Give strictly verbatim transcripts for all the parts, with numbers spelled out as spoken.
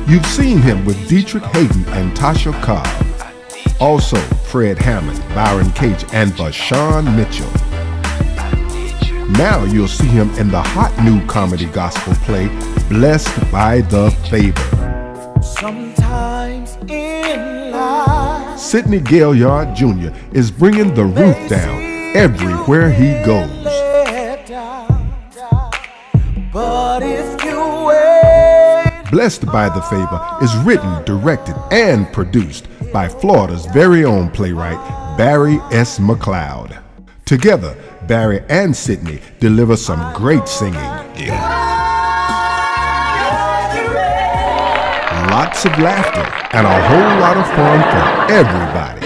You've seen him with Dietrich Hayden and Tasha Cobb. Also, Fred Hammond, Byron Cage, and Vashawn Mitchell. Now you'll see him in the hot new comedy gospel play, Blessed by the Favor. Sometimes in life, Sidney Gailyard Junior is bringing the roof down everywhere he goes. but if you wait, Blessed by the Favor is written, directed, and produced by Florida's very own playwright, Barry S. McLeod. Together, Barry and Sidney deliver some great singing. Yeah. Lots of laughter and a whole lot of fun for everybody.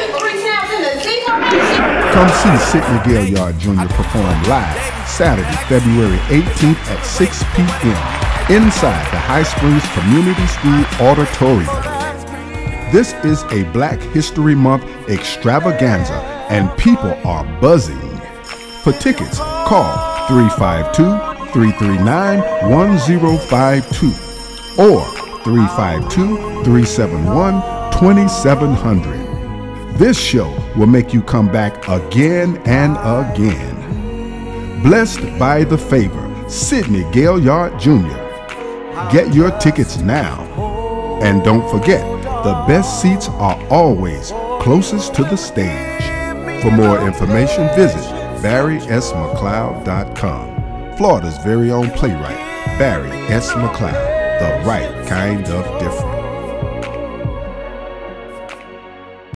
Come see Sidney Gailyard Junior perform live Saturday, February eighteenth at six p m inside the High Springs Community School Auditorium. This is a Black History Month extravaganza and people are buzzing. For tickets, call three five two, three three nine, one zero five two or three five two, three seven one, two seven zero zero. This show will make you come back again and again. Blessed by the Favor, Sidney Gailyard Junior Get your tickets now. And don't forget, the best seats are always closest to the stage. For more information, visit barry s mcleod dot com. Florida's very own playwright, Barry S. McLeod, the right kind of different.